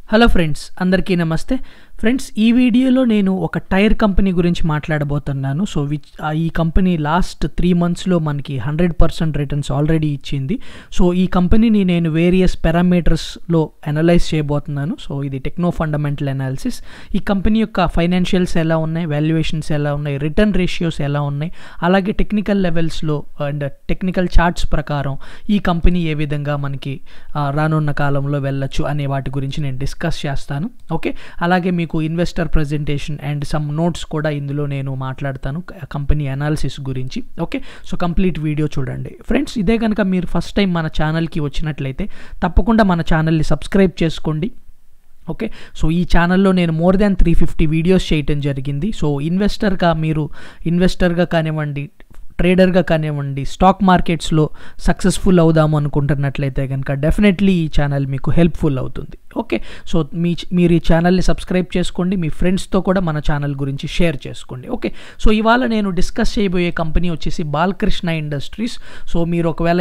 Hello friends, అందరికీ నమస్తే. Friends, ఈ వీడియోలో నేను ఒక టైర్ కంపెనీ గురించి మాట్లాడబోతున్నాను. సో ఈ కంపెనీ లాస్ట్ 3 మంత్స్లో మనకి 100% రిటర్న్స్ ఆల్రెడీ ఇచ్చింది. సో ఈ కంపెనీని నేను వేరియస్ పారామీటర్స్లో అనలైజ్ చేయబోతున్నాను. సో ఇది టెక్నో ఫండమెంటల్ అనాలిసిస్. ఈ కంపెనీ యొక్క ఫైనాన్షియల్స్ ఎలా ఉన్నాయి, వాల్యుయేషన్స్ ఎలా ఉన్నాయి, రిటర్న్ రేషియోస్ ఎలా ఉన్నాయి, అలాగే టెక్నికల్ లెవెల్స్లో అండ్ టెక్నికల్ చార్ట్స్ ప్రకారం ఈ కంపెనీ ఏ విధంగా మనకి రానున్న కాలంలో వెళ్ళొచ్చు అనే వాటి గురించి నేను డిస్కస్ చేస్తాను. ఓకే, అలాగే మీకు investor presentation and some notes కూడా ఇందులో నేను మాట్లాడతాను కంపెనీ అనాలిసిస్ గురించి. ఓకే, సో కంప్లీట్ వీడియో చూడండి. ఫ్రెండ్స్, ఇదే కనుక మీరు ఫస్ట్ టైం మన ఛానల్కి వచ్చినట్లయితే తప్పకుండా మన ఛానల్ని సబ్స్క్రైబ్ చేసుకోండి. ఓకే, సో ఈ ఛానల్లో నేను మోర్ దాన్ 350 వీడియోస్ చేయటం జరిగింది. సో ఇన్వెస్టర్గా కానివ్వండి, ట్రేడర్గా కానివ్వండి, స్టాక్ మార్కెట్స్లో సక్సెస్ఫుల్ అవుదాము అనుకుంటున్నట్లయితే కనుక డెఫినెట్లీ ఈ ఛానల్ మీకు హెల్ప్ఫుల్ అవుతుంది. ఓకే, సో మీరు ఈ ఛానల్ని సబ్స్క్రైబ్ చేసుకోండి, మీ ఫ్రెండ్స్తో కూడా మన ఛానల్ గురించి షేర్ చేసుకోండి. ఓకే, సో ఇవాళ నేను డిస్కస్ చేయబోయే కంపెనీ వచ్చేసి బాలకృష్ణ ఇండస్ట్రీస్. సో మీరు ఒకవేళ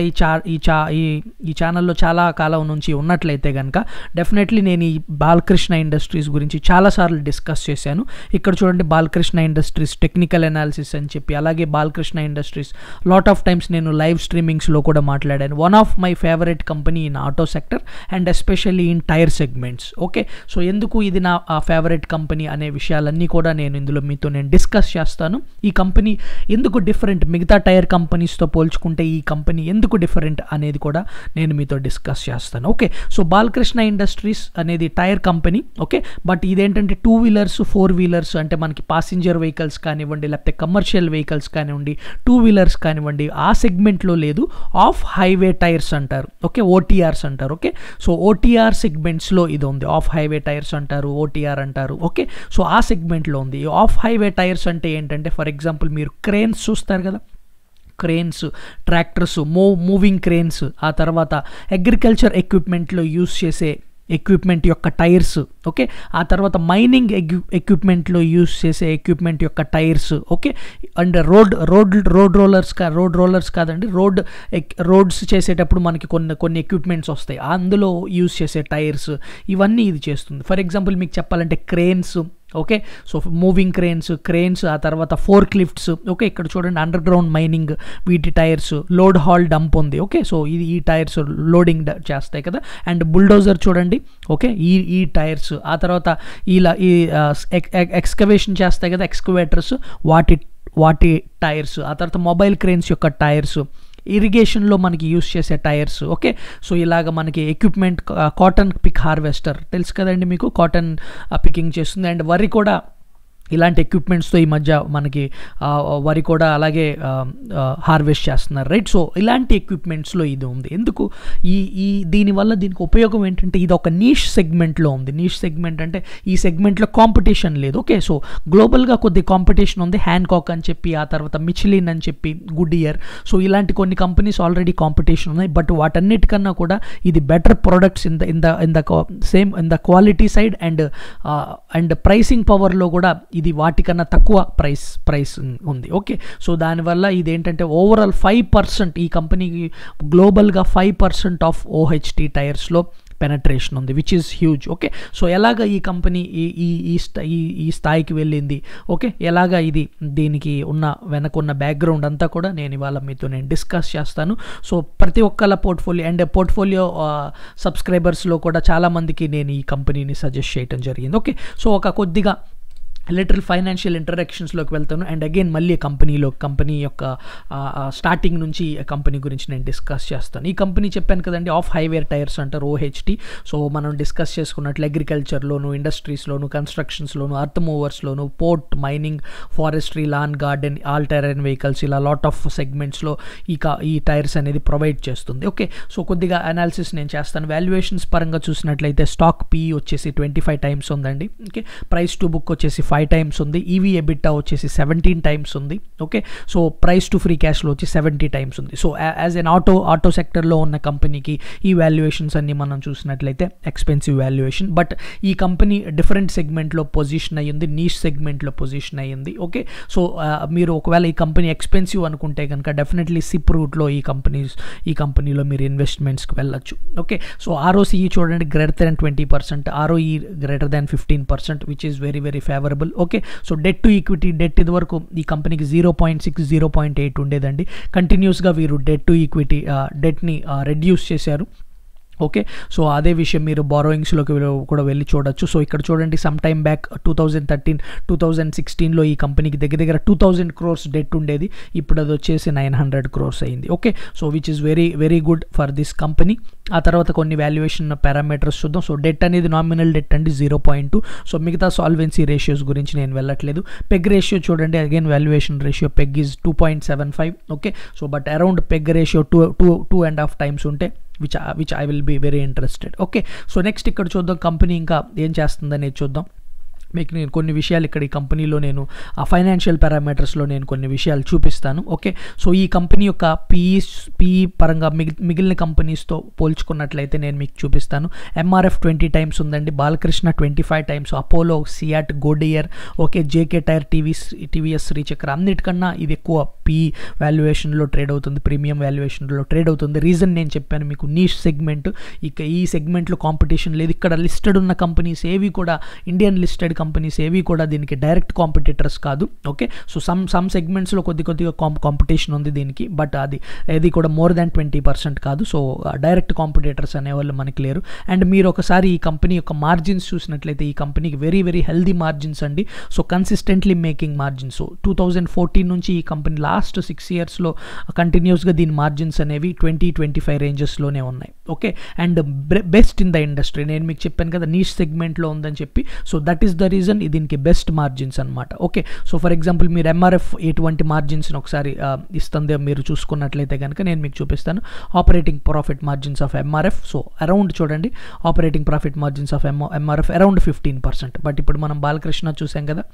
ఈ ఛానల్లో చాలా కాలం నుంచి ఉన్నట్లయితే కనుక డెఫినెట్లీ నేను ఈ బాలకృష్ణ ఇండస్ట్రీస్ గురించి చాలాసార్లు డిస్కస్ చేశాను. ఇక్కడ చూడండి, బాలకృష్ణ ఇండస్ట్రీస్ టెక్నికల్ అనాలిసిస్ అని చెప్పి, అలాగే Balakrishna industries lot of times నేను లైవ్ స్ట్రీమింగ్స్లో కూడా మాట్లాడాను. One of my favourite company in auto sector and especially in tyre segments. Okay, so ఎందుకు ఇది నా ఫేవరెట్ కంపెనీ అనే విషయాలన్నీ కూడా నేను ఇందులో మీతో డిస్కస్ చేస్తాను. ఈ కంపెనీ ఎందుకు డిఫరెంట్, మిగతా టైర్ కంపెనీస్తో పోల్చుకుంటే ఈ కంపెనీ ఎందుకు డిఫరెంట్ అనేది కూడా నేను మీతో డిస్కస్ చేస్తాను. ఓకే, సో బాలకృష్ణ ఇండస్ట్రీస్ అనేది టైర్ కంపెనీ. ఓకే, బట్ ఇదేంటంటే 2 వీలర్స్ 4 వీలర్స్ అంటే మనకి పాసింజర్ వెహికల్స్ కానివ్వండి, లేకపోతే కమర్షియల్ వెహికల్స్ కానివ్వండి, 2 వీలర్స్ కానివ్వండి, ఆ సెగ్మెంట్లో లేదు. ఆఫ్ హైవే టైర్స్ అంటారు. ఓకే, ఓటీఆర్స్ అంటారు. ఓకే, సో ఓటీఆర్ సెగ్మెంట్స్లో ఇది ఉంది. ఆఫ్ హైవే టైర్స్ అంటారు, ఓటీఆర్ అంటారు. ఓకే, సో ఆ సెగ్మెంట్లో ఉంది. ఆఫ్ హైవే టైర్స్ అంటే ఏంటంటే, ఫర్ ఎగ్జాంపుల్ మీరు క్రేన్స్ చూస్తారు కదా, క్రేన్స్, ట్రాక్టర్స్, మూవింగ్ క్రేన్స్, ఆ తర్వాత అగ్రికల్చర్ ఎక్విప్మెంట్లో యూస్ చేసే ఎక్విప్మెంట్ యొక్క టైర్స్. ఓకే, ఆ తర్వాత మైనింగ్ ఎక్విప్మెంట్లో యూస్ చేసే ఎక్విప్మెంట్ యొక్క tyres. Okay, and road rollers కాదండి, రోడ్స్ చేసేటప్పుడు మనకి కొన్ని ఎక్విప్మెంట్స్ వస్తాయి, అందులో యూస్ చేసే టైర్స్, ఇవన్నీ ఇది చేస్తుంది. ఫర్ ఎగ్జాంపుల్ మీకు చెప్పాలంటే cranes. Okay, so moving cranes, ఆ తర్వాత ఫోర్క్ లిఫ్ట్స్. ఓకే, ఇక్కడ చూడండి, అండర్ గ్రౌండ్ మైనింగ్, వీటి టైర్స్, లోడ్ హాల్ డంప్ ఉంది. ఓకే, సో ఈ టైర్స్ లోడింగ్ చేస్తాయి కదా. అండ్ బుల్డోజర్ చూడండి. ఓకే, ఈ టైర్స్, ఆ తర్వాత ఈ ఎక్స్కవేషన్ చేస్తాయి కదా, ఎక్స్కవేటర్స్, వాటి టైర్స్, ఆ తర్వాత మొబైల్ క్రేన్స్ యొక్క టైర్స్, ఇరిగేషన్లో మనకి యూస్ చేసే టైర్స్. ఓకే, సో ఇలాగ మనకి ఎక్విప్మెంట్, కాటన్ పిక్ హార్వెస్టర్ తెలుసు కదండి మీకు, కాటన్ పికింగ్ చేస్తుంది. అండ్ వరి కూడా ఇలాంటి ఎక్విప్మెంట్స్తో ఈ మధ్య మనకి వరి కూడా అలాగే హార్వెస్ట్ చేస్తున్నారు, రైట్. సో ఇలాంటి ఎక్విప్మెంట్స్లో ఇది ఉంది. ఎందుకు దీనికి ఉపయోగం ఏంటంటే, ఇది ఒక నీష్ సెగ్మెంట్లో ఉంది. నీష్ సెగ్మెంట్ అంటే ఈ సెగ్మెంట్లో కాంపిటీషన్ లేదు. ఓకే, సో గ్లోబల్గా కొద్ది కాంపిటీషన్ ఉంది. హ్యాండ్కాక్ అని చెప్పి, ఆ తర్వాత మిచిలిన్ అని చెప్పి, గుడ్ ఇయర్, సో ఇలాంటి కొన్ని కంపెనీస్ ఆల్రెడీ కాంపిటీషన్ ఉన్నాయి. బట్ వాటన్నిటికన్నా కూడా ఇది better products in the quality side and pricing పవర్లో కూడా ఇది వాటికన్నా తక్కువ ప్రైస్ ఉంది. ఓకే, సో దానివల్ల ఇది ఏంటంటే ఓవరాల్ 5% ఈ కంపెనీకి గ్లోబల్గా 5% ఆఫ్ ఓహెచ్టీ టైర్స్లో పెనట్రేషన్ ఉంది, which is huge. Okay, so ఎలాగ ఈ కంపెనీ ఈ స్థాయికి వెళ్ళింది, ఓకే, ఎలాగ దీనికి వెనకున్న బ్యాక్గ్రౌండ్ అంతా కూడా నేను ఇవాళ మీతో డిస్కస్ చేస్తాను. సో ప్రతి ఒక్కళ్ళ పోర్ట్ఫోలియో సబ్స్క్రైబర్స్లో కూడా చాలామందికి నేను ఈ కంపెనీని సజెస్ట్ చేయడం జరిగింది. ఓకే, సో ఒక కొద్దిగా లిటరల్ ఫైనాన్షియల్ ఇంటరాక్షన్స్లోకి వెళ్తాను. అండ్ అగైన్ మళ్ళీ కంపెనీ యొక్క స్టార్టింగ్ నుంచి కంపెనీ గురించి నేను డిస్కస్ చేస్తాను. ఈ కంపెనీ చెప్పాను కదండి, ఆఫ్ హైవే టైర్స్ అంటారు, ఓహెచ్టీ. సో మనం డిస్కస్ చేసుకున్నట్లు అగ్రికల్చర్లోను, ఇండస్ట్రీస్లోను, కన్స్ట్రక్షన్స్లోను, అర్త్ మూవర్స్లోను, port, mining, forestry, lawn garden, all terrain vehicles, ఇలా లాట్ ఆఫ్ సెగ్మెంట్స్లో ఈ టైర్స్ అనేది ప్రొవైడ్ చేస్తుంది. ఓకే, సో కొద్దిగా అనాలిసిస్ నేను చేస్తాను. వాల్యుయేషన్స్ పరంగా చూసినట్లయితే స్టాక్ PE వచ్చేసి 25 times ఉందండి. ఓకే, ప్రైస్ టు బుక్ వచ్చేసి 5 టైమ్స్ ఉంది, ఈవీ ఎబిటా వచ్చేసి 17 టైమ్స్ ఉంది. Okay, so price to free cash flow వచ్చి 70 టైమ్స్ ఉంది. సో యాజ్ ఎన్ ఆటో సెక్టర్లో ఉన్న కంపెనీకి ఈ వాల్యుయేషన్స్ అన్ని మనం చూసినట్లయితే ఎక్స్పెన్సివ్ వాల్యుయేషన్. బట్ ఈ కంపెనీ డిఫరెంట్ సెగ్మెంట్లో పొజిషన్ అయ్యింది, నీష్ సెగ్మెంట్లో పొజిషన్ అయ్యింది. ఓకే, సో మీరు ఒకవేళ ఈ కంపెనీ ఎక్స్పెన్సివ్ అనుకుంటే కనుక డెఫినెట్లీ సిప్ రూట్లో ఈ కంపెనీలో మీరు ఇన్వెస్ట్మెంట్స్కి వెళ్ళొచ్చు. ఓకే, సో ఆర్ఓసిఈ చూడండి greater than 20%, ROE greater than 15%, which is very very favourable. Okay, so debt to equity, debt ఇది వరకు ఈ కంపెనీకి 0.6 0.8 ఉండేదండి. కంటిన్యూస్గా వీరు డెట్ టు ఈక్విటీ డెట్ని రెడ్యూస్ చేశారు. ఓకే, సో అదే విషయం మీరు బారోయింగ్స్లోకి కూడా వెళ్ళి చూడొచ్చు. సో ఇక్కడ చూడండి సమ్ టైమ్ బ్యాక్ 2013-2016లో ఈ కంపెనీకి దగ్గర 2000 crores డెట్ ఉండేది, ఇప్పుడు అది వచ్చేసి 900 crores అయింది. Okay, so which is very very good for this company. ఆ తర్వాత కొన్ని వాల్యుయేషన్ పారామీటర్స్ చూద్దాం. సో డెట్ అనేది నామినల్ డెట్ అండి 0.2. సో మిగతా సాల్వెన్సీ రేషియోస్ గురించి నేను వెళ్ళట్లేదు. పెగ్ రేషియో చూడండి, again valuation ratio PEG is 2.75. Okay, so but around PEG ratio 2.5 times ఉంటే which I will be very interested. Okay, so next ఇక్కడ చూద్దాం కంపెనీ ఇంకా ఏం చేస్తుందనేది చూద్దాం. మీకు నేను కొన్ని విషయాలు ఇక్కడ ఈ కంపెనీలో నేను ఆ ఫైనాన్షియల్ పారామీటర్స్లో నేను కొన్ని విషయాలు చూపిస్తాను. ఓకే, సో ఈ కంపెనీ యొక్క పీఈ పరంగా మిగిలిన కంపెనీస్తో పోల్చుకున్నట్లయితే నేను మీకు చూపిస్తాను. ఎంఆర్ఎఫ్ 20 times ఉందండి, Balkrishna 25 times, Apollo, CEAT, Goodyear, okay, JK tyre, TVS, Srichakra అన్నిటికన్నా ఇది ఎక్కువ పీఈ వాల్యుయేషన్లో ట్రేడ్ అవుతుంది, ప్రీమియం వాల్యుయేషన్లో ట్రేడ్ అవుతుంది. రీజన్ నేను చెప్పాను మీకు, నీష్ సెగ్మెంట్, ఇక ఈ సెగ్మెంట్లో కాంపిటీషన్ లేదు. ఇక్కడ లిస్టెడ్ ఉన్న కంపెనీస్ ఏవి కూడా, ఇండియన్ లిస్టెడ్ కంపెనీస్ ఏవి కూడా దీనికి డైరెక్ట్ కాంపిటీటర్స్ కాదు. ఓకే, సో సమ్ సెగ్మెంట్స్లో కొద్దిగా కాంపిటీషన్ ఉంది దీనికి, బట్ అది కూడా మోర్ దాన్ 20% కాదు. సో డైరెక్ట్ కాంపిటీటర్స్ అనేవాళ్ళు మనకి లేరు. అండ్ మీరు ఒకసారి ఈ కంపెనీ యొక్క మార్జిన్స్ చూసినట్లయితే ఈ కంపెనీకి వెరీ వెరీ హెల్దీ మార్జిన్స్ అండి. So consistently making margins. So 2014 నుంచి ఈ కంపెనీ లాస్ట్ 6 yearsలో కంటిన్యూస్గా దీని మార్జిన్స్ అనేవి 20-25 రేంజెస్లోనే ఉన్నాయి. Okay, and best in the industry. నేను మీకు చెప్పాను కదా నీష్ సెగ్మెంట్లో ఉందని చెప్పి. So that is the reason దీనికి బెస్ట్ మార్జిన్స్ అనమాట. ఓకే, సో ఫర్ ఎగ్జాంపుల్ మీరు ఎంఆర్ఎఫ్ ఎటువంటి మార్జిన్స్ని ఒకసారి ఇస్తుందో మీరు చూసుకున్నట్లయితే కనుక నేను మీకు చూపిస్తాను. Operating profit margins of MRF, so around చూడండి operating profit margins of MRF around 15%. But ఇప్పుడు మనం బాలకృష్ణ చూసాం కదా,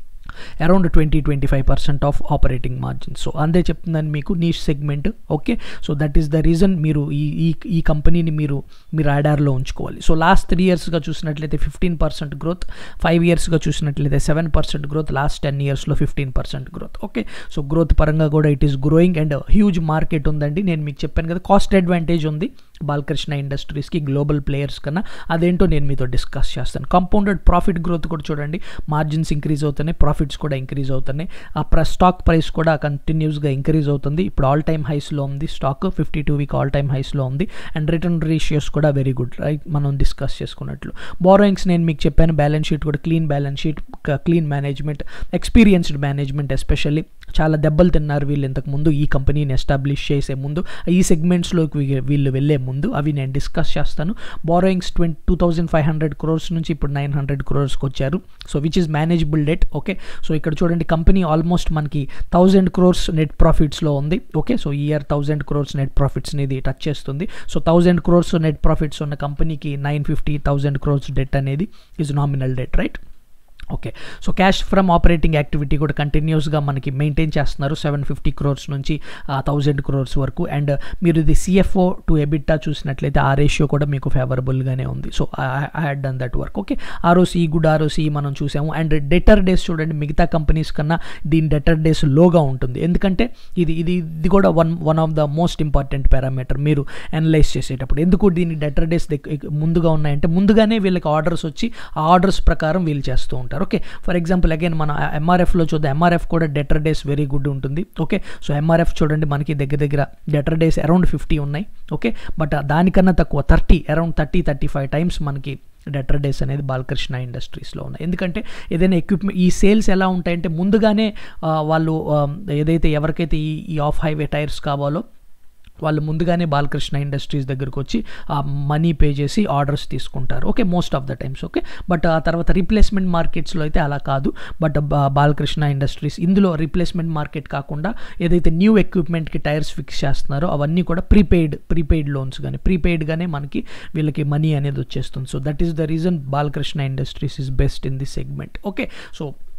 around 20-25% of operating margins. So అందే చెప్తుందని మీకు niche segment. Okay, so that is the reason మీరు ఈ కంపెనీని మీరు రాడార్లో ఉంచుకోవాలి. సో లాస్ట్ 3 yearsగా చూసినట్లయితే 15% గ్రోత్, 5 yearsగా చూసినట్లయితే 7% గ్రోత్, లాస్ట్ 10 yearsలో 15% గ్రోత్. ఓకే, సో గ్రోత్ పరంగా కూడా it is growing and huge market ఉందండి. నేను మీకు చెప్పాను కదా కాస్ట్ అడ్వాంటేజ్ ఉంది బాలకృష్ణ ఇండస్ట్రీస్కి గ్లోబల్ ప్లేయర్స్ కన్నా. అదేంటో నేను మీతో డిస్కస్ చేస్తాను. కంపౌండెడ్ ప్రాఫిట్ గ్రోత్ కూడా చూడండి, మార్జిన్స్ ఇంక్రీజ్ అవుతున్నాయి, ప్రాఫిట్స్ కూడా ఇంక్రీజ్ అవుతున్నాయి. ఆ స్టాక్ ప్రైస్ కూడా కంటిన్యూస్గా ఇంక్రీజ్ అవుతుంది. ఇప్పుడు ఆల్ టైమ్ హైస్లో ఉంది స్టాక్, 52-week ఆల్ టైమ్ హైస్లో ఉంది. అండ్ రిటర్న్ రేషియోస్ కూడా వెరీ గుడ్, రైట్, మనం డిస్కస్ చేసుకున్నట్లు. బారోయింగ్స్ నేను మీకు చెప్పాను, బ్యాలెన్స్ షీట్ కూడా clean balance sheet, clean management, experienced management. Especially చాలా దెబ్బలు తిన్నారు వీళ్ళు ఇంతకు ముందు ఈ కంపెనీని ఎస్టాబ్లిష్ చేసే ముందు, ఈ సెగ్మెంట్స్లోకి వీళ్ళు వెళ్ళే ముందు. అవి నేను డిస్కస్ చేస్తాను. బారోయింగ్స్ 2,500 crores నుంచి ఇప్పుడు 900 crores వచ్చారు. So which is manageable debt. Okay, so ఇక్కడ చూడండి కంపెనీ ఆల్మోస్ట్ మనకి 1000 crores నెట్ ప్రాఫిట్స్లో ఉంది. ఓకే, సో ఈ ఇయర్ 1000 crores నెట్ ప్రాఫిట్స్ని ఇది టచ్ చేస్తుంది. సో 1000 crores నెట్ ప్రాఫిట్స్ ఉన్న కంపెనీకి 950,000 crores డెట్ అనేది is nominal debt, right. Okay, so cash from operating activity కూడా కంటిన్యూస్గా మనకి మెయింటైన్ చేస్తున్నారు 750 crores నుంచి 1000 crores వరకు. అండ్ మీరు ఇది సిఎఫ్ఓ టు ఎబిటా చూసినట్లయితే ఆ రేషియో కూడా మీకు ఫేవరబుల్గానే ఉంది. So I had done that work. Okay, ROC good ROC మనం చూసాము. అండ్ డెటర్ డేస్ చూడండి, మిగతా కంపెనీస్ కన్నా దీని డెటర్ డేస్ లోగా ఉంటుంది. ఎందుకంటే ఇది కూడా one of the most important parameter మీరు అనలైజ్ చేసేటప్పుడు. ఎందుకు దీని డెటర్ డేస్ ముందుగా ఉన్నాయంటే ముందుగానే వీళ్ళకి ఆర్డర్స్ వచ్చి ఆ ఆర్డర్స్ ప్రకారం వీళ్ళు చేస్తూ ఉంటారు. ఓకే, ఫర్ ఎగ్జాంపుల్ అగైన్ మన ఎంఆర్ఎఫ్లో చూద్దాం. ఎంఆర్ఎఫ్ కూడా డెటర్ డేస్ వెరీ గుడ్ ఉంటుంది. ఓకే, సో ఎంఆర్ఎఫ్ చూడండి మనకి దగ్గర డెటర్ డేస్ అరౌండ్ 50 ఉన్నాయి. ఓకే, బట్ దానికన్నా తక్కువ అరౌండ్ 30-35 times మనకి డెటర్ డేస్ అనేది బాలకృష్ణ ఇండస్ట్రీస్లో ఉన్నాయి. ఎందుకంటే ఏదైనా ఎక్విప్మెంట్ ఈ సేల్స్ ఎలా ఉంటాయంటే ముందుగానే వాళ్ళు ఏదైతే ఎవరికైతే ఈ ఆఫ్ హైవే టైర్స్ కావాలో వాళ్ళు ముందుగానే బాలకృష్ణ ఇండస్ట్రీస్ దగ్గరకు వచ్చి మనీ పే చేసి ఆర్డర్స్ తీసుకుంటారు. Okay, most of the times. Okay, but ఆ తర్వాత రీప్లేస్మెంట్ మార్కెట్స్లో అయితే అలా కాదు. బట్ బాలకృష్ణ ఇండస్ట్రీస్ ఇందులో రీప్లేస్మెంట్ మార్కెట్ కాకుండా ఏదైతే న్యూ ఎక్విప్మెంట్కి టైర్స్ ఫిక్స్ చేస్తున్నారో అవన్నీ కూడా ప్రీపెయిడ్ లోన్స్ కానీ ప్రీపెయిడ్గానే మనకి వీళ్ళకి మనీ అనేది వచ్చేస్తుంది. So that is the reason Balkrishna industries is best in this segment. Okay, so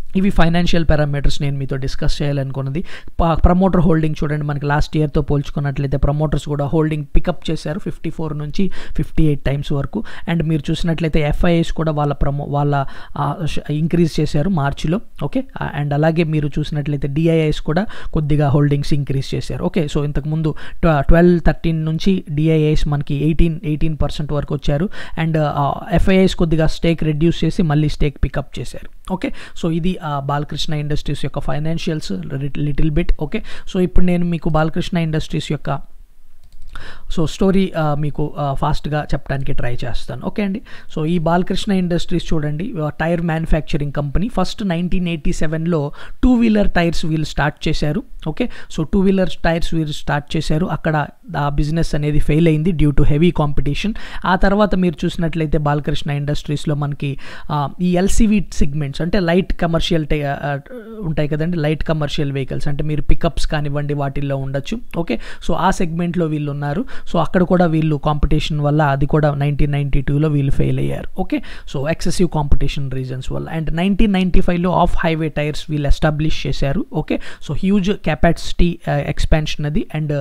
ఇవి ఫైనాన్షియల్ పారామీటర్స్ నేను మీతో డిస్కస్ చేయాలనుకున్నది. ప్రమోటర్ హోల్డింగ్ చూడండి, మనకి లాస్ట్ ఇయర్తో పోల్చుకున్నట్లయితే ప్రమోటర్స్ కూడా హోల్డింగ్ పికప్ చేశారు 54 నుంచి 58 టైమ్స్ వరకు. అండ్ మీరు చూసినట్లయితే FIIs కూడా వాళ్ళ ఇంక్రీజ్ చేశారు మార్చిలో. ఓకే, అండ్ అలాగే మీరు చూసినట్లయితే DIIs కూడా కొద్దిగా హోల్డింగ్స్ ఇంక్రీజ్ చేశారు. ఓకే, సో ఇంతకుముందు 12-13 నుంచి DIIs మనకి 18% వరకు వచ్చారు. అండ్ FIIs కొద్దిగా స్టేక్ రెడ్యూస్ చేసి మళ్ళీ స్టేక్ పికప్ చేశారు. ఓకే, సో ఇది బాలకృష్ణ ఇండస్ట్రీస్ యొక్క financials little bit. Okay, so ఇప్పుడు నేను మీకు బాలకృష్ణ ఇండస్ట్రీస్ యొక్క స్టోరీ మీకు ఫాస్ట్గా చెప్పడానికి ట్రై చేస్తాను. ఓకే అండి, సో ఈ బాలకృష్ణ ఇండస్ట్రీస్ చూడండి, టైర్ మ్యానుఫ్యాక్చరింగ్ కంపెనీ. ఫస్ట్ 1987లో 2-wheeler టైర్స్ వీళ్ళు స్టార్ట్ చేశారు. ఓకే, సో 2-wheeler టైర్స్ వీళ్ళు స్టార్ట్ చేశారు. అక్కడ ఆ బిజినెస్ అనేది ఫెయిల్ అయింది డ్యూ టు హెవీ కాంపిటీషన్. ఆ తర్వాత మీరు చూసినట్లయితే బాలకృష్ణ ఇండస్ట్రీస్లో మనకి ఈ LCV సెగ్మెంట్స్ అంటే లైట్ కమర్షియల్ ఉంటాయి కదండి, లైట్ కమర్షియల్ వెహికల్స్ అంటే మీరు పికప్స్ కానివ్వండి వాటిల్లో ఉండొచ్చు. ఓకే, సో ఆ సెగ్మెంట్లో వీళ్ళు ఉన్నారు. సో అక్కడ కూడా వీళ్ళు కాంపిటీషన్ వల్ల అది కూడా 1992లో వీళ్ళు ఫెయిల్ అయ్యారు. Okay, so excessive competition reasons వల్ల. అండ్ 1995లో ఆఫ్ హైవే టైర్స్ వీళ్ళు ఎస్టాబ్లిష్ చేశారు. Okay, so huge capacity expansion అది అండ్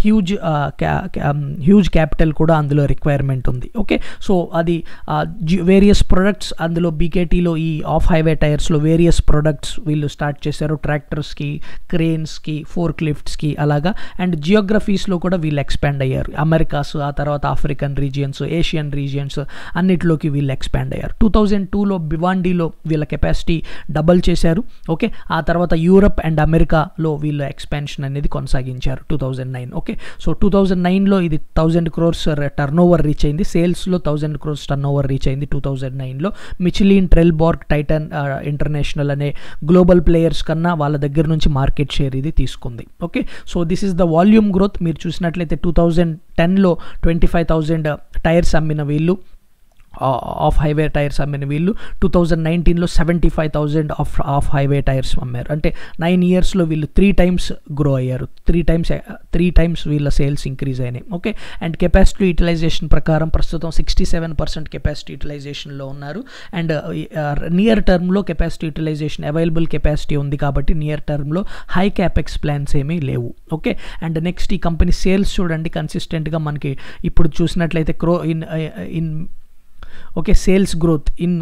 హ్యూజ్ క్యాపిటల్ కూడా అందులో రిక్వైర్మెంట్ ఉంది. ఓకే, సో అది వేరియస్ ప్రొడక్ట్స్ అందులో BKTలో ఈ ఆఫ్ హైవే టైర్స్లో వేరియస్ ప్రొడక్ట్స్ వీళ్ళు స్టార్ట్ చేశారు. ట్రాక్టర్స్కి, క్రేన్స్కి, ఫోర్క్ లిఫ్ట్స్కి అలాగా. అండ్ జియోగ్రఫీస్లో కూడా వీళ్ళు ఎక్స్పాండ్ అయ్యారు. అమెరికాస్, ఆ తర్వాత ఆఫ్రికన్ రీజియన్స్, ఏషియన్ రీజియన్స్ అన్నిటిలోకి వీళ్ళు ఎక్స్పాండ్ అయ్యారు. 2002లో భివాండీలో వీళ్ళ కెపాసిటీ డబల్ చేశారు. ఓకే, ఆ తర్వాత యూరప్ అండ్ అమెరికాలో వీళ్ళ ఎక్స్పాన్షన్ అనేది కొనసాగించారు 2009. ఓకే, సో 2009లో ఇది 1000 crores టర్న్ ఓవర్ రీచ్ అయింది. సేల్స్లో 1000 crores టర్న్ ఓవర్ రీచ్ అయింది 2009లో. మిచిలిన్, ట్రెల్బార్గ్, టైటన్ ఇంటర్నేషనల్ అనే గ్లోబల్ ప్లేయర్స్ కన్నా వాళ్ళ దగ్గర నుంచి మార్కెట్ షేర్ ఇది తీసుకుంది. Okay, so this is the volume growth. మీరు చూసినట్లయితే 2010లో 25,000 టైర్స్ అమ్మిన వీళ్ళు, ఆఫ్ హైవే టైర్స్ అమ్మిన వీళ్ళు 2019లో 75,000 ఆఫ్ హైవే టైర్స్ అమ్మారు. అంటే 9 ఇయర్స్లో వీళ్ళు 3 times గ్రో అయ్యారు. 3 times వీళ్ళ సేల్స్ ఇంక్రీజ్ అయినాయి. ఓకే, అండ్ కెపాసిటీ యూటిలైజేషన్ ప్రకారం ప్రస్తుతం 67% కెపాసిటీ యూటిలైజేషన్లో ఉన్నారు. అండ్ నియర్ టర్మ్లో కెపాసిటీ యూటిలైజేషన్ అవైలబుల్ కెపాసిటీ ఉంది కాబట్టి నియర్ టర్మ్లో హై క్యాపెక్స్ ప్లాన్స్ ఏమీ లేవు. ఓకే, అండ్ నెక్స్ట్ ఈ కంపెనీ సేల్స్ చూడండి కన్సిస్టెంట్గా మనకి ఇప్పుడు చూసినట్లయితే in okay sales growth in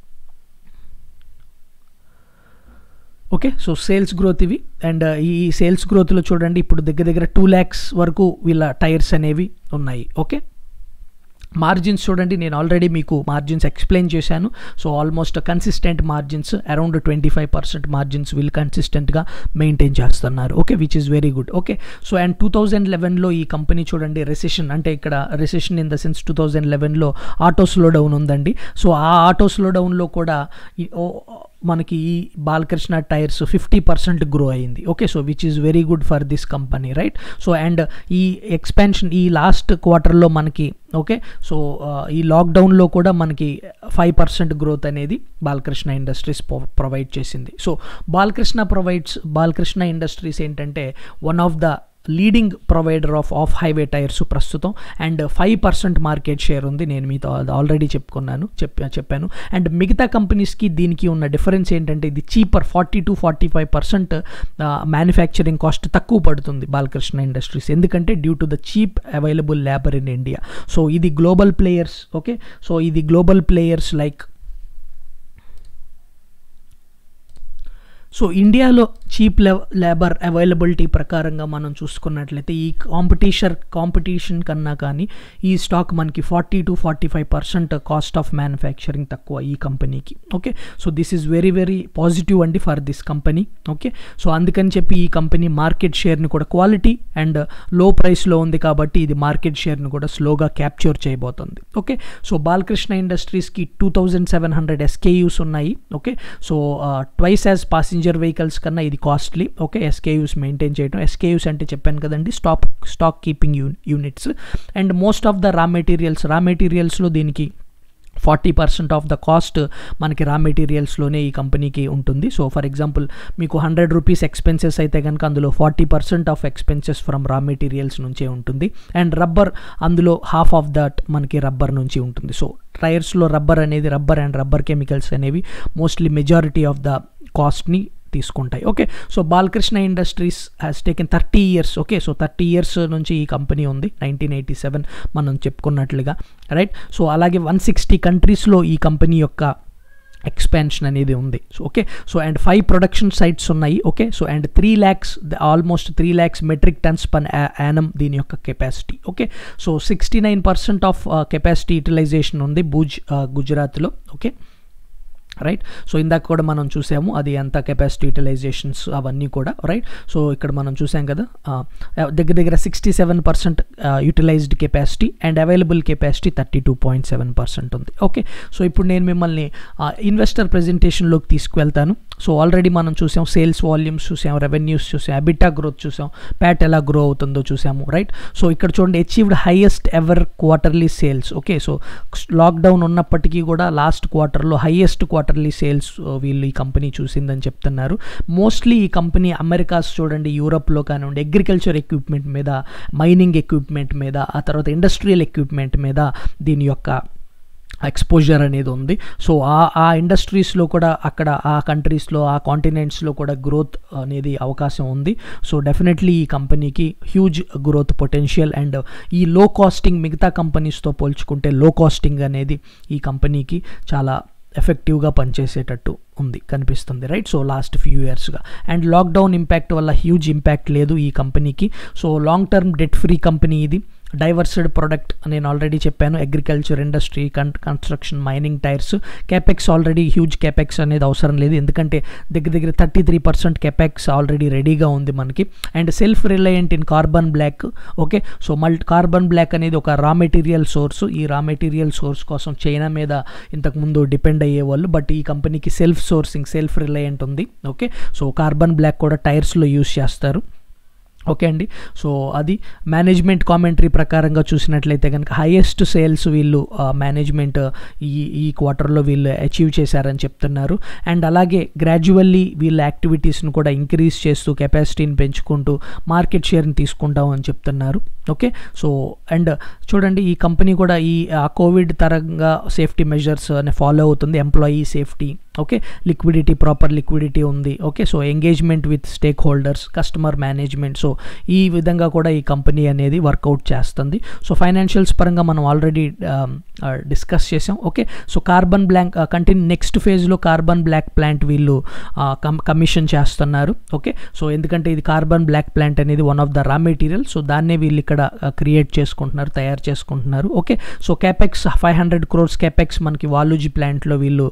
okay, so sales growth ఇవి. అండ్ ఈ సేల్స్ గ్రోత్లో చూడండి ఇప్పుడు దగ్గర 2 lakhs వరకు వీళ్ళ టైర్స్ అనేవి ఉన్నాయి. ఓకే, మార్జిన్స్ చూడండి, నేను ఆల్రెడీ మీకు మార్జిన్స్ ఎక్స్ప్లెయిన్ చేశాను. So almost consistent margins around 25% margins వీళ్ళు కన్సిస్టెంట్గా మెయింటైన్ చేస్తున్నారు. Okay, which is very good. Okay, so and 2011లో ఈ కంపెనీ చూడండి రెసెషన్, అంటే ఇక్కడ రెసెషన్ ఇన్ ద సెన్స్ 2011లో ఆటో స్లో డౌన్ ఉందండి. సో ఆ ఆటో స్లో డౌన్లో కూడా మనకి ఈ బాలకృష్ణ టైర్స్ 50% గ్రో అయింది. Okay, so which is very good for this company, right? So and ఈ ఎక్స్పాన్షన్ ఈ లాస్ట్ క్వార్టర్లో మనకి ఓకే, సో ఈ లాక్డౌన్లో కూడా మనకి 5% గ్రోత్ అనేది బాలకృష్ణ ఇండస్ట్రీస్ ప్రొవైడ్ చేసింది. సో బాలకృష్ణ ఇండస్ట్రీస్ ఏంటంటే one of the leading provider of highway tyres ప్రస్తుతం. అండ్ 5% మార్కెట్ షేర్ ఉంది. నేను మీతో ఆల్రెడీ చెప్పాను. అండ్ మిగతా కంపెనీస్కి దీనికి ఉన్న డిఫరెన్స్ ఏంటంటే ఇది చీపర్ 40-45% మ్యానుఫ్యాక్చరింగ్ కాస్ట్ తక్కువ పడుతుంది బాలకృష్ణ ఇండస్ట్రీస్, ఎందుకంటే due to the cheap available labour in India. So ఇది గ్లోబల్ ప్లేయర్స్. ఓకే, సో ఇది గ్లోబల్ ప్లేయర్స్ లైక్ సో ఇండియాలో చీప్ లేబర్ అవైలబిలిటీ ప్రకారంగా మనం చూసుకున్నట్లయితే ఈ కాంపిటీషన్ కన్నా కానీ ఈ స్టాక్ మనకి 40-45% కాస్ట్ ఆఫ్ మ్యానుఫ్యాక్చరింగ్ తక్కువ ఈ కంపెనీకి. Okay, so this is very very positive అండి for this company. Okay, so అందుకని చెప్పి ఈ కంపెనీ మార్కెట్ షేర్ని కూడా క్వాలిటీ అండ్ లో ప్రైస్లో ఉంది కాబట్టి ఇది మార్కెట్ షేర్ని కూడా స్లోగా క్యాప్చర్ చేయబోతుంది. ఓకే, సో బాలకృష్ణ ఇండస్ట్రీస్కి 2700 SKUs ఉన్నాయి. Okay, so twice as passenger vehicles కన్నా ఇది కాస్ట్లీ. ఓకే, SKUs మెయింటైన్ చేయడం. SKUs అంటే చెప్పాను కదండి, stock keeping units. And most of the raw మెటీరియల్స్లో దీనికి 40% ఆఫ్ ద కాస్ట్ మనకి రా మెటీరియల్స్లోనే ఈ కంపెనీకి ఉంటుంది. సో ఫర్ ఎగ్జాంపుల్ మీకు 100 రూపీస్ ఎక్స్పెన్సెస్ అయితే కనుక అందులో 40% of expenses from raw materials నుంచే ఉంటుంది. అండ్ రబ్బర్ అందులో హాఫ్ ఆఫ్ దట్ మనకి రబ్బర్ నుంచి ఉంటుంది. సో టైర్స్లో రబ్బర్ అనేది రబ్బర్ కెమికల్స్ అనేవి మోస్ట్లీ మెజారిటీ ఆఫ్ ద కాస్ట్ని తీసుకుంటాయి. Okay, so Balakrishna industries has taken 30 years. Okay, so 30 years నుంచి ఈ కంపెనీ ఉంది, 1987 మనం చెప్పుకున్నట్లుగా, రైట్. సో అలాగే 160 కంట్రీస్లో ఈ కంపెనీ యొక్క ఎక్స్పాన్షన్ అనేది ఉంది. So okay, so and 5 production sites ఉన్నాయి. Okay, so and 3 lakhs almost 3 lakhs metric tons per annum దీని యొక్క capacity. Okay, so 69% of capacity utilisation ఉంది గుజరాత్లో. Okay, right. సో ఇందాక కూడా మనం చూసాము అది ఎంత కెపాసిటీ యూటిలైజేషన్స్ అవన్నీ కూడా, రైట్. సో ఇక్కడ మనం చూసాం కదా దగ్గర 67% utilised capacity and available capacity 32.7% ఉంది. ఓకే, సో ఇప్పుడు నేను మిమ్మల్ని ఇన్వెస్టర్ ప్రెజెంటేషన్లోకి తీసుకువెళ్తాను. సో ఆల్రెడీ మనం చూసాం సేల్స్ వాల్యూమ్స్ చూసాం, రెవెన్యూస్ చూసాం, ఎబిటా గ్రోత్ చూసాం, ప్యాట్ ఎలా గ్రో అవుతుందో చూసాము, రైట్. సో ఇక్కడ చూడండి achieved highest ever quarterly sales. Okay, so lockdown ఉన్నప్పటికీ కూడా లాస్ట్ క్వార్టర్లో హైయెస్ట్ క్వార్టర్లీ సేల్స్ వీళ్ళు ఈ కంపెనీ చూసిందని చెప్తున్నారు. మోస్ట్లీ ఈ కంపెనీ అమెరికాస్ చూడండి, యూరోప్లో కానివ్వండి అగ్రికల్చర్ ఎక్విప్మెంట్ మీద, మైనింగ్ ఎక్విప్మెంట్ మీద, ఆ తర్వాత ఇండస్ట్రియల్ ఎక్విప్మెంట్ మీద దీని యొక్క ఎక్స్పోజర్ అనేది ఉంది. సో ఆ ఇండస్ట్రీస్లో కూడా అక్కడ ఆ కంట్రీస్లో ఆ కాంటినెంట్స్లో కూడా గ్రోత్ అనేది అవకాశం ఉంది. సో డెఫినెట్లీ ఈ కంపెనీకి హ్యూజ్ గ్రోత్ పొటెన్షియల్ అండ్ ఈ లో కాస్టింగ్ మిగతా కంపెనీస్తో పోల్చుకుంటే లో కాస్టింగ్ అనేది ఈ కంపెనీకి చాలా ఎఫెక్టివ్గా పనిచేసేటట్టు కనిపిస్తుంది, రైట్. సో లాస్ట్ ఫ్యూ ఇయర్స్గా అండ్ లాక్డౌన్ ఇంపాక్ట్ వల్ల హ్యూజ్ ఇంపాక్ట్ లేదు ఈ కంపెనీకి. So long term debt free company ఇది. డైవర్సిడ్ ప్రొడక్ట్ నేను ఆల్రెడీ చెప్పాను, agriculture industry, construction, mining, tyres. Capex already huge capex అనేది అవసరం లేదు, ఎందుకంటే దగ్గర 33% క్యాపెక్స్ ఆల్రెడీ రెడీగా ఉంది మనకి. And self reliant in carbon black. Okay, so carbon black అనేది ఒక రా మెటీరియల్ సోర్స్. ఈ రా మెటీరియల్ సోర్స్ కోసం చైనా మీద ఇంతకుముందు డిపెండ్ అయ్యేవాళ్ళు, బట్ ఈ కంపెనీకి సెల్ఫ్ రిలయంట్ ఉంది. ఓకే, సో కార్బన్ బ్లాక్ కూడా టైర్స్లో యూజ్ చేస్తారు. ఓకే అండి, సో అది మేనేజ్మెంట్ కామెంటరీ ప్రకారంగా చూసినట్లయితే కనుక హైయెస్ట్ సేల్స్ వీళ్ళు మేనేజ్మెంట్ ఈ క్వార్టర్లో వీళ్ళు అచీవ్ చేశారని చెప్తున్నారు. అండ్ అలాగే గ్రాడ్యువల్లీ వీళ్ళ యాక్టివిటీస్ని కూడా ఇంక్రీజ్ చేస్తూ కెపాసిటీని పెంచుకుంటూ మార్కెట్ షేర్ని తీసుకుంటామని చెప్తున్నారు. ఓకే, సో అండ్ చూడండి ఈ కంపెనీ కూడా ఈ కోవిడ్ తరంగా సేఫ్టీ మెజర్స్ అని ఫాలో అవుతుంది. Employee safety, okay, liquidity, proper liquidity ఉంది. Okay, so engagement with stakeholders, customer management. So ఈ విధంగా కూడా ఈ కంపెనీ అనేది వర్కౌట్ చేస్తుంది. సో ఫైనాన్షియల్స్ పరంగా మనం ఆల్రెడీ డిస్కస్ చేసాం. Okay, so carbon black next ఫేజ్లో కార్బన్ బ్లాక్ ప్లాంట్ వీళ్ళు కమిషన్ చేస్తున్నారు. ఓకే, సో ఎందుకంటే ఇది కార్బన్ బ్లాక్ ప్లాంట్ అనేది one of the raw material. So దాన్నే వీళ్ళు ఇక్కడ క్రియేట్ చేసుకుంటున్నారు, తయారు చేసుకుంటున్నారు. Okay, so capex 500 crores capex మనకి వాలూజీ ప్లాంట్లో వీళ్ళు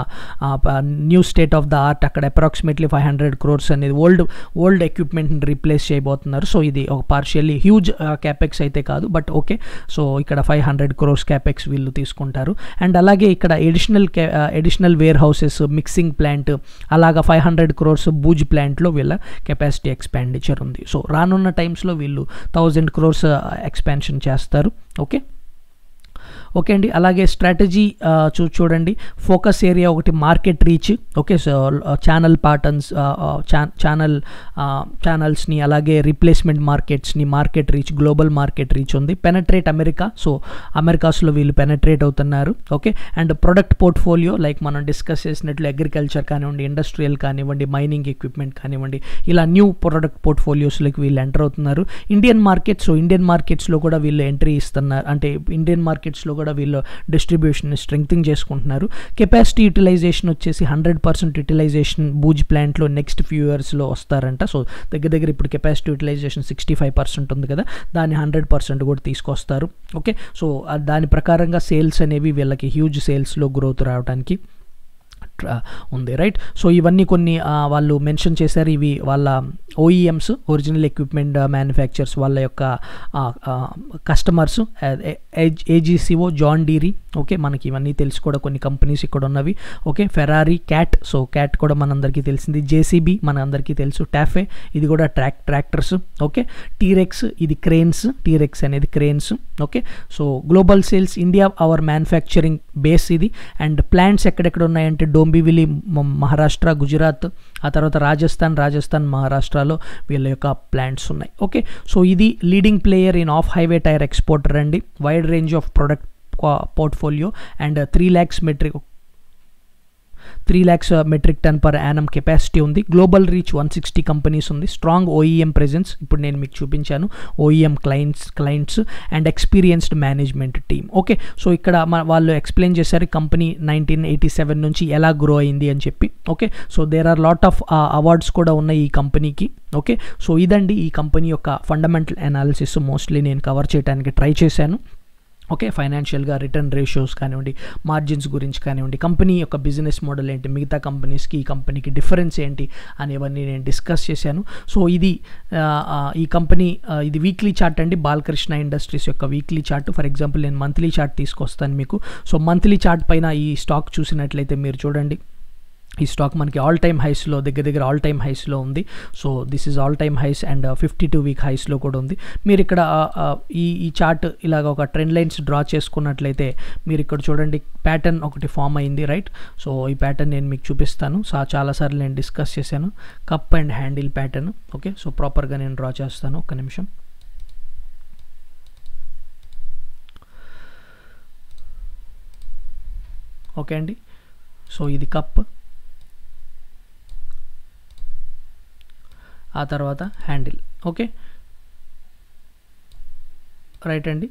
new state of the art అక్కడ అప్రాక్సిమేట్లీ 500 crores అనేది ఓల్డ్ ఎక్విప్మెంట్ని రీప్లేస్ చేయబోతున్నారు. సో ఇది ఒక పార్షియల్లీ హ్యూజ్ క్యాపెక్స్ అయితే కాదు, బట్ ఓకే, సో ఇక్కడ 500 crores క్యాపెక్స్ వీళ్ళు తీసుకుంటారు. అండ్ అలాగే ఇక్కడ additional warehouses, mixing plant, అలాగా 500 crores భూజ్ ప్లాంట్లో వీళ్ళ కెపాసిటీ ఎక్స్పాండిచర్ ఉంది. సో రానున్న టైమ్స్లో వీళ్ళు 1000 crores ఎక్స్పాన్షన్ చేస్తారు. ఓకే అండి, అలాగే స్ట్రాటజీ చూడండి. ఫోకస్ ఏరియా ఒకటి market reach. Okay, so channel patterns, ఛానల్స్ని, అలాగే రీప్లేస్మెంట్ మార్కెట్స్ని, market reach, global market reach ఉంది. Penetrate America. సో అమెరికాస్లో వీళ్ళు పెనట్రేట్ అవుతున్నారు. Okay, and product portfolio like మనం డిస్కస్ చేసినట్లు అగ్రికల్చర్ కానివ్వండి, ఇండస్ట్రియల్ కానివ్వండి, మైనింగ్ ఎక్విప్మెంట్ కానివ్వండి, ఇలా న్యూ ప్రొడక్ట్ పోర్ట్ఫోలియోస్లోకి వీళ్ళు ఎంటర్ అవుతున్నారు. Indian market. సో ఇండియన్ మార్కెట్స్లో కూడా వీళ్ళు ఎంట్రీ ఇస్తున్నారు, అంటే ఇండియన్ మార్కెట్స్లో కూడా వీళ్ళు డిస్ట్రిబ్యూషన్ని స్ట్రెంగ్తింగ్ చేసుకుంటున్నారు. కెపాసిటీ యూటిలైజేషన్ వచ్చేసి 100% యూటిలైజేషన్ భూజ్ ప్లాంట్లో నెక్స్ట్ ఫ్యూ ఇయర్స్లో వస్తారంట. సో దగ్గర ఇప్పుడు కెపాసిటీ యూటిలైజేషన్ 65% ఉంది కదా, దాన్ని 100% కూడా తీసుకొస్తారు. ఓకే, సో దాని ప్రకారంగా సేల్స్ అనేవి వీళ్ళకి హ్యూజ్ సేల్స్లో గ్రోత్ రావడానికి ఉంది, రైట్. సో ఇవన్నీ కొన్ని వాళ్ళు మెన్షన్ చేశారు, ఇవి వాళ్ళ OEMs, ఒరిజినల్ ఎక్విప్మెంట్ మ్యానుఫ్యాక్చర్స్ వాళ్ళ యొక్క customers, AGCO, John Deere, okay. మనకి ఇవన్నీ తెలిసి కూడా కొన్ని కంపెనీస్ ఇక్కడ ఉన్నవి, okay. Ferrari, Cat, so Cat కూడా మనందరికీ తెలిసింది, JCB మన అందరికీ తెలుసు, టాఫే ఇది కూడా ట్రాక్టర్స్, ఓకే. టీరెక్స్ ఇది క్రేన్స్, టీరెక్స్ అనేది cranes, okay. So global sales India our manufacturing base ఇది. అండ్ ప్లాంట్స్ ఎక్కడెక్కడ ఉన్నాయంటే డోంబివిలి మహారాష్ట్ర, గుజరాత్, ఆ తర్వాత రాజస్థాన్ మహారాష్ట్రలో వీళ్ళ యొక్క ప్లాంట్స్ ఉన్నాయి, ఓకే. సో ఇది leading player in off highway tyre exporter అండి, wide range of product portfolio and 3 lakhs metric ton per annum capacity ఉంది. గ్లోబల్ రీచ్ 160 కంపెనీస్ ఉంది. స్ట్రాంగ్ OEM ప్రెజెన్స్, ఇప్పుడు నేను మీకు చూపించాను OEM clients and experienced management team, okay. So ఇక్కడ వాళ్ళు explain చేశారు కంపెనీ 1987 నుంచి ఎలా గ్రో అయింది అని చెప్పి, okay. So there are lot of awards కూడా ఉన్నాయి ఈ కంపెనీకి, ఓకే. సో ఇదండి ఈ కంపెనీ యొక్క ఫండమెంటల్ అనాలిసిస్, మోస్ట్లీ నేను కవర్ చేయడానికి ట్రై చేశాను, ఓకే. ఫైనాన్షియల్గా రిటర్న్ రేషియోస్ కానివ్వండి, మార్జిన్స్ గురించి కానివ్వండి, కంపెనీ యొక్క బిజినెస్ మోడల్ ఏంటి, మిగతా కంపెనీస్కి ఈ కంపెనీకి డిఫరెన్స్ ఏంటి అనేవన్నీ నేను డిస్కస్ చేశాను. సో ఇది ఈ కంపెనీ ఇది వీక్లీ చార్ట్ అండి, బాలకృష్ణ ఇండస్ట్రీస్ యొక్క వీక్లీ చార్ట్. ఫర్ ఎగ్జాంపుల్ నేను మంత్లీ చార్ట్ తీసుకొస్తాను మీకు. సో మంత్లీ చార్ట్ పైన ఈ స్టాక్ చూసినట్లయితే మీరు చూడండి, ఈ స్టాక్ మనకి ఆల్ టైమ్ హైస్లో దగ్గర ఆల్ టైమ్ హైస్లో ఉంది. So this is all time highs and 52 week హైస్లో కూడా ఉంది. మీరు ఇక్కడ ఈ చార్ట్ ఇలాగ ఒక ట్రెండ్ లైన్స్ డ్రా చేసుకున్నట్లయితే మీరు ఇక్కడ చూడండి ప్యాటర్న్ ఒకటి ఫామ్ అయింది, రైట్. సో ఈ ప్యాటర్న్ నేను మీకు చూపిస్తాను. సో చాలాసార్లు నేను డిస్కస్ చేశాను, cup and handle pattern, okay. So ప్రాపర్గా నేను డ్రా చేస్తాను, ఒక్క నిమిషం. ఓకే అండి. సో ఇది కప్, ఆ తర్వాత హ్యాండిల్, ఓకే, రైట్ అండి.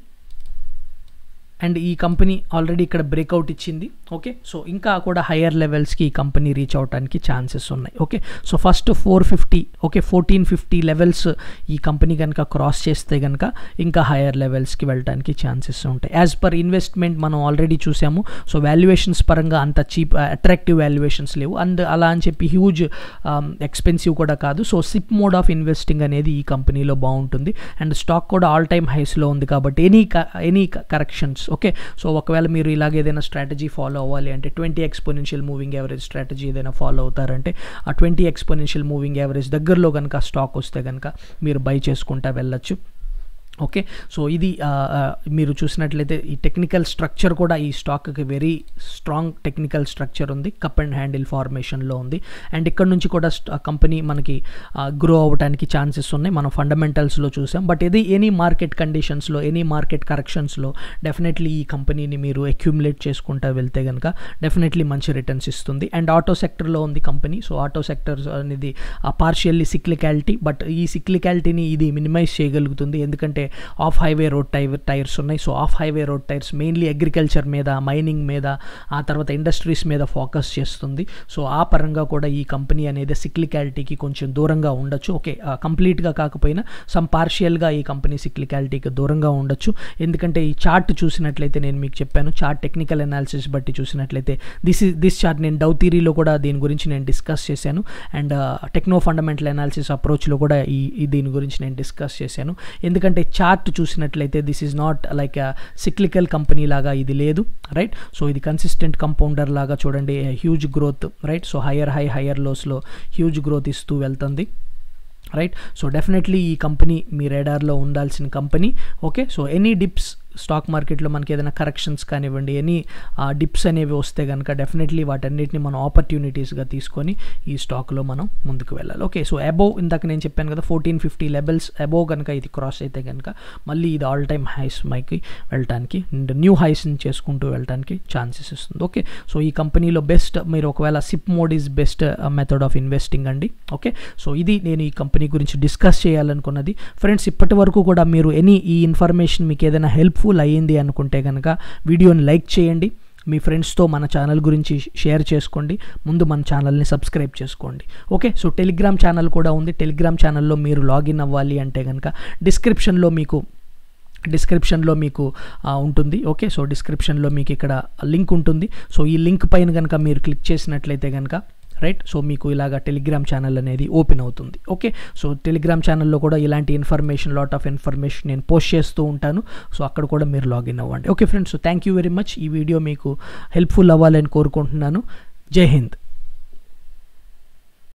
అండ్ ఈ కంపెనీ ఆల్రెడీ ఇక్కడ బ్రేక్అవుట్ ఇచ్చింది, ఓకే. సో ఇంకా కూడా హయ్యర్ లెవెల్స్కి ఈ కంపెనీ రీచ్ అవడానికి ఛాన్సెస్ ఉన్నాయి, okay. So first 450, okay, 1450 levels ఈ కంపెనీ కనుక క్రాస్ చేస్తే కనుక ఇంకా హయ్యర్ లెవెల్స్కి వెళ్ళడానికి ఛాన్సెస్ ఉంటాయి. యాజ్ పర్ ఇన్వెస్ట్మెంట్ మనం ఆల్రెడీ చూసాము. సో వాల్యుయేషన్స్ పరంగా అంత చీప్ అట్రాక్టివ్ వాల్యుయేషన్స్ లేవు, అండ్ అలా అని చెప్పి హ్యూజ్ ఎక్స్పెన్సివ్ కూడా కాదు. So SIP mode of investing అనేది ఈ కంపెనీలో బాగుంటుంది. అండ్ స్టాక్ కూడా ఆల్ టైమ్ హైస్లో ఉంది కాబట్టి ఎనీ కరెక్షన్స్, ఓకే. సో ఒకవేళ మీరు ఇలాగ ఏదైనా స్ట్రాటజీ ఫాలో అవ్వాలి అంటే 20 ఎక్స్పోనెన్షియల్ మూవింగ్ యావరేజ్ స్ట్రాటజీ ఏదైనా ఫాలో అవుతారంటే ఆ 20 ఎక్స్పోనెన్షియల్ మూవింగ్ యావరేజ్ దగ్గరలో కనుక స్టాక్ వస్తే కనుక మీరు బై చేసుకుంటా వెళ్ళొచ్చు, ఓకే. సో ఇది మీరు చూసినట్లయితే ఈ టెక్నికల్ స్ట్రక్చర్ కూడా ఈ స్టాక్కి వెరీ స్ట్రాంగ్ టెక్నికల్ స్ట్రక్చర్ ఉంది, కప్ అండ్ హ్యాండిల్ ఫార్మేషన్లో ఉంది. అండ్ ఇక్కడ నుంచి కూడా కంపెనీ మనకి గ్రో అవ్వడానికి ఛాన్సెస్ ఉన్నాయి, మనం ఫండమెంటల్స్లో చూసాం. బట్ ఎనీ మార్కెట్ కండిషన్స్లో, ఎనీ మార్కెట్ కరెక్షన్స్లో డెఫినెట్లీ ఈ కంపెనీని మీరు అక్యూములేట్ చేసుకుంటూ వెళ్తే కనుక డెఫినెట్లీ మంచి రిటర్న్స్ ఇస్తుంది. అండ్ ఆటో సెక్టర్లో ఉంది కంపెనీ. సో ఆటో సెక్టర్ అనేది పార్షియల్లీ సిక్లికాలిటీ, బట్ ఈ సిక్లికాలిటీని ఇది మినిమైజ్ చేయగలుగుతుంది, ఎందుకంటే ఆఫ్ హైవే రోడ్ టైర్స్ ఉన్నాయి. So off highway road tyres mainly agriculture మీద, మైనింగ్ మీద, ఆ తర్వాత ఇండస్ట్రీస్ మీద ఫోకస్ చేస్తుంది. సో ఆ పరంగా కూడా ఈ కంపెనీ అనేది సిక్లికాలిటీకి కొంచెం దూరంగా ఉండొచ్చు, ఓకే. కంప్లీట్గా కాకపోయినా సమ్ పార్షియల్గా ఈ కంపెనీ సిక్లికాలిటీకి దూరంగా ఉండొచ్చు. ఎందుకంటే ఈ చార్ట్ చూసినట్లయితే నేను మీకు చెప్పాను, చార్ట్ టెక్నికల్ అనాలిసిస్ బట్టి చూసినట్లయితే దిస్ చార్ట్ నేను డౌ థియరీలో కూడా దీని గురించి నేను డిస్కస్ చేశాను. అండ్ టెక్నో ఫండమెంటల్ అనాలిసిస్ అప్రోచ్లో కూడా దీని గురించి నేను డిస్కస్ చేశాను. ఎందుకంటే చార్ట్ చూసినట్లయితే this is not like cyclical company లాగా ఇది లేదు, రైట్. సో ఇది కన్సిస్టెంట్ కంపౌండర్ లాగా చూడండి, huge growth, right. So higher లోస్లో హ్యూజ్ గ్రోత్ ఇస్తూ వెళ్తుంది, రైట్. సో డెఫినెట్లీ ఈ కంపెనీ మీ రేడార్లో ఉండాల్సిన company, okay. So any dips stock మార్కెట్లో మనకి ఏదైనా కరెక్షన్స్ కానివ్వండి, ఎనీ డిప్స్ అనేవి వస్తే కనుక డెఫినెట్లీ వాటన్నిటిని మనం ఆపర్చునిటీస్గా తీసుకొని ఈ స్టాక్లో మనం ముందుకు వెళ్ళాలి, ఓకే. సో అబోవ్ ఇందాక నేను చెప్పాను కదా 1450 లెవెల్స్ అబోవ్ కనుక ఇది క్రాస్ అయితే కనుక మళ్ళీ ఇది ఆల్ టైమ్ హైస్ మైకి వెళ్ళడానికి, న్యూ హైస్ని చేసుకుంటూ వెళ్ళడానికి ఛాన్సెస్ ఇస్తుంది, ఓకే. సో ఈ కంపెనీలో బెస్ట్ మీరు ఒకవేళ SIP mode is best method of investing అండి, ఓకే. సో ఇది నేను ఈ కంపెనీ గురించి డిస్కస్ చేయాలనుకున్నది. ఫ్రెండ్స్, ఇప్పటి వరకు కూడా మీరు ఈ ఇన్ఫర్మేషన్ మీకు ఏదైనా హెల్ప్ఫుల్ అయ్యింది అనుకుంటే కనుక వీడియోని లైక్ చేయండి, మీ ఫ్రెండ్స్తో మన ఛానల్ గురించి షేర్ చేసుకోండి, ముందు మన ఛానల్ని సబ్స్క్రైబ్ చేసుకోండి, ఓకే. సో టెలిగ్రామ్ ఛానల్ కూడా ఉంది. టెలిగ్రామ్ ఛానల్లో మీరు లాగిన్ అవ్వాలి అంటే కనుక డిస్క్రిప్షన్లో మీకు డిస్క్రిప్షన్లో మీకు ఉంటుంది. ఓకే, సో డిస్క్రిప్షన్లో మీకు ఇక్కడ లింక్ ఉంటుంది. సో ఈ లింక్ పైన కనుక మీరు క్లిక్ చేసినట్లయితే కనుక రైట్, సో మీకు ఇలాగ టెలిగ్రామ్ ఛానల్ అనేది ఓపెన్ అవుతుంది. ఓకే, సో టెలిగ్రామ్ ఛానల్లో కూడా ఇలాంటి ఇన్ఫర్మేషన్, లాట్ ఆఫ్ ఇన్ఫర్మేషన్ నేను పోస్ట్ చేస్తూ ఉంటాను. సో అక్కడ కూడా మీరు లాగిన్ అవ్వండి. Okay friends, so thank you very much. ఈ వీడియో మీకు హెల్ప్ఫుల్ అవ్వాలని కోరుకుంటున్నాను. జై హింద్.